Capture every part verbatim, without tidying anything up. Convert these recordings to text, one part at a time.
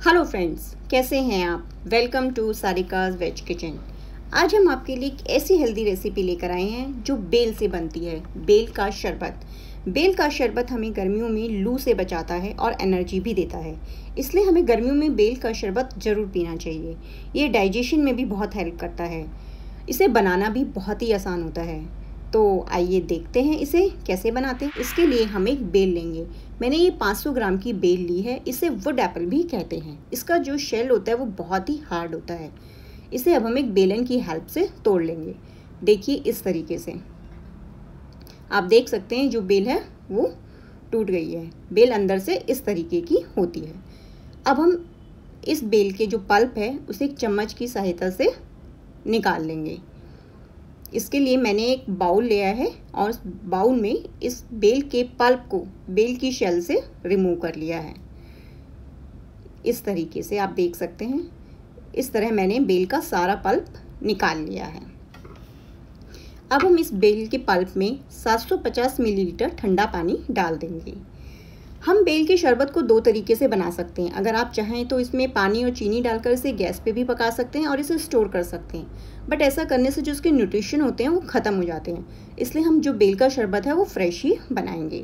Hello friends, कैसे हैं आप। Welcome to Sarika's veg kitchen. आज हम आपके लिए एक ऐसी हेल्दी रेसिपी लेकर आए हैं जो बेल से बनती है। बेल का शरबत। बेल का शरबत हमें गर्मियों में लू से बचाता है और एनर्जी भी देता है, इसलिए हमें गर्मियों में बेल का शरबत ज़रूर पीना चाहिए। ये डाइजेशन में भी बहुत हेल्प करता है। इसे बनाना भी बहुत ही आसान होता है। तो आइए देखते हैं इसे कैसे बनाते हैं। इसके लिए हम एक बेल लेंगे। मैंने ये पाँच सौ ग्राम की बेल ली है। इसे वुड एप्पल भी कहते हैं। इसका जो शेल होता है वो बहुत ही हार्ड होता है। इसे अब हम एक बेलन की हेल्प से तोड़ लेंगे। देखिए इस तरीके से आप देख सकते हैं जो बेल है वो टूट गई है। बेल अंदर से इस तरीके की होती है। अब हम इस बेल के जो पल्प है उसे एक चम्मच की सहायता से निकाल लेंगे। इसके लिए मैंने एक बाउल लिया है और उस बाउल में इस बेल के पल्प को बेल की शेल से रिमूव कर लिया है। इस तरीके से आप देख सकते हैं। इस तरह मैंने बेल का सारा पल्प निकाल लिया है। अब हम इस बेल के पल्प में सात सौ पचास मिलीलीटर ठंडा पानी डाल देंगे। हम बेल के शरबत को दो तरीके से बना सकते हैं। अगर आप चाहें तो इसमें पानी और चीनी डालकर इसे गैस पे भी पका सकते हैं और इसे स्टोर कर सकते हैं, बट ऐसा करने से जो उसके न्यूट्रिशन होते हैं वो ख़त्म हो जाते हैं। इसलिए हम जो बेल का शरबत है वो फ्रेश ही बनाएंगे।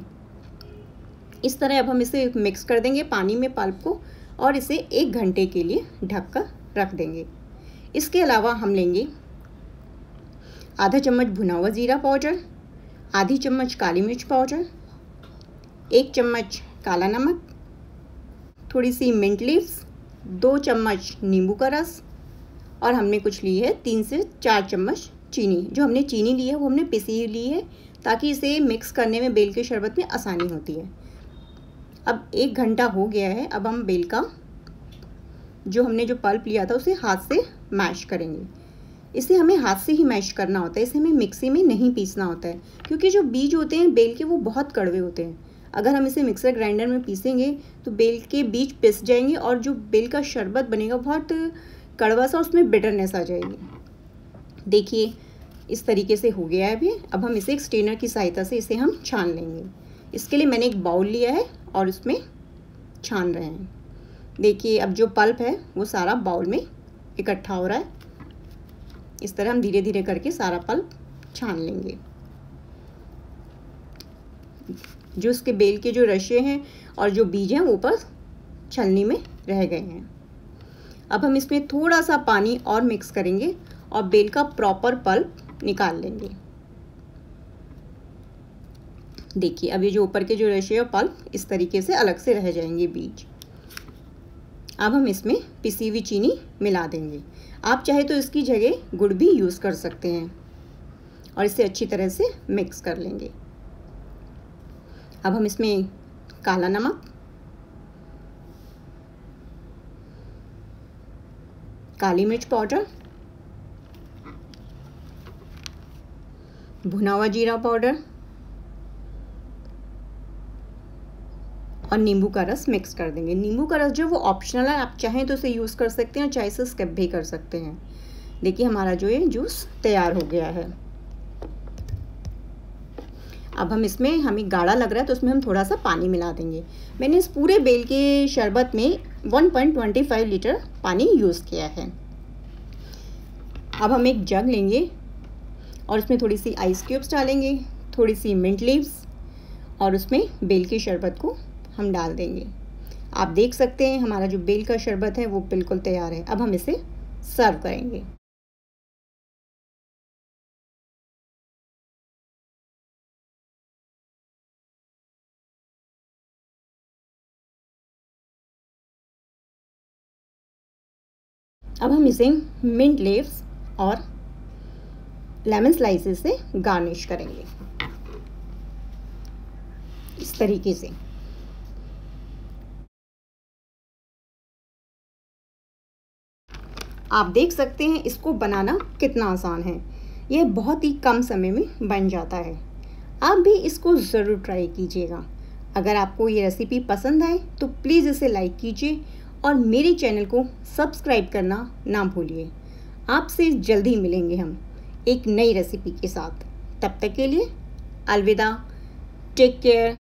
इस तरह अब हम इसे मिक्स कर देंगे पानी में पल्प को और इसे एक घंटे के लिए ढक कर रख देंगे। इसके अलावा हम लेंगे आधा चम्मच भुना हुआ ज़ीरा पाउडर, आधी चम्मच काली मिर्च पाउडर, एक चम्मच काला नमक, थोड़ी सी मिंट लीव्स, दो चम्मच नींबू का रस और हमने कुछ ली है तीन से चार चम्मच चीनी। जो हमने चीनी ली है वो हमने पिसी ली है ताकि इसे मिक्स करने में बेल के शरबत में आसानी होती है। अब एक घंटा हो गया है। अब हम बेल का जो हमने जो पल्प लिया था उसे हाथ से मैश करेंगे। इसे हमें हाथ से ही मैश करना होता है। इसे हमें मिक्सी में नहीं पीसना होता है क्योंकि जो बीज होते हैं बेल के वो बहुत कड़वे होते हैं। अगर हम इसे मिक्सर ग्राइंडर में पीसेंगे तो बेल के बीज पिस जाएंगे और जो बेल का शरबत बनेगा बहुत कड़वा सा, उसमें बिटरनेस आ जाएगी। देखिए इस तरीके से हो गया है अभी। अब हम इसे एक स्ट्रेनर की सहायता से इसे हम छान लेंगे। इसके लिए मैंने एक बाउल लिया है और उसमें छान रहे हैं। देखिए अब जो पल्प है वो सारा बाउल में इकट्ठा हो रहा है। इस तरह हम धीरे धीरे करके सारा पल्प छान लेंगे। जो इसके बेल के जो रशे हैं और जो बीज हैं वो ऊपर छलनी में रह गए हैं। अब हम इसमें थोड़ा सा पानी और मिक्स करेंगे और बेल का प्रॉपर पल्प निकाल लेंगे। देखिए अब ये जो ऊपर के जो रशे और पल्प इस तरीके से अलग से रह जाएंगे बीज। अब हम इसमें पिसी हुई चीनी मिला देंगे। आप चाहे तो इसकी जगह गुड़ भी यूज़ कर सकते हैं और इसे अच्छी तरह से मिक्स कर लेंगे। अब हम इसमें काला नमक, काली मिर्च पाउडर, भुना हुआ जीरा पाउडर और नींबू का रस मिक्स कर देंगे। नींबू का रस जो वो ऑप्शनल है, आप चाहें तो इसे यूज़ कर सकते हैं और चाहे इसे स्किप भी कर सकते हैं। देखिए हमारा जो ये जूस तैयार हो गया है। अब हम इसमें हमें गाढ़ा लग रहा है तो उसमें हम थोड़ा सा पानी मिला देंगे। मैंने इस पूरे बेल के शरबत में one point two five litre पानी यूज़ किया है। अब हम एक जग लेंगे और उसमें थोड़ी सी आइस क्यूब्स डालेंगे, थोड़ी सी मिंट लीव्स और उसमें बेल के शरबत को हम डाल देंगे। आप देख सकते हैं हमारा जो बेल का शरबत है वो बिल्कुल तैयार है। अब हम इसे सर्व करेंगे। अब हम इसे मिंट लीव्स और लेमन स्लाइसेस से गार्निश करेंगे इस तरीके से। आप देख सकते हैं इसको बनाना कितना आसान है। यह बहुत ही कम समय में बन जाता है। आप भी इसको ज़रूर ट्राई कीजिएगा। अगर आपको ये रेसिपी पसंद आए तो प्लीज़ इसे लाइक कीजिए और मेरे चैनल को सब्सक्राइब करना ना भूलिए। आपसे जल्दी मिलेंगे हम एक नई रेसिपी के साथ। तब तक के लिए अलविदा, टेक केयर।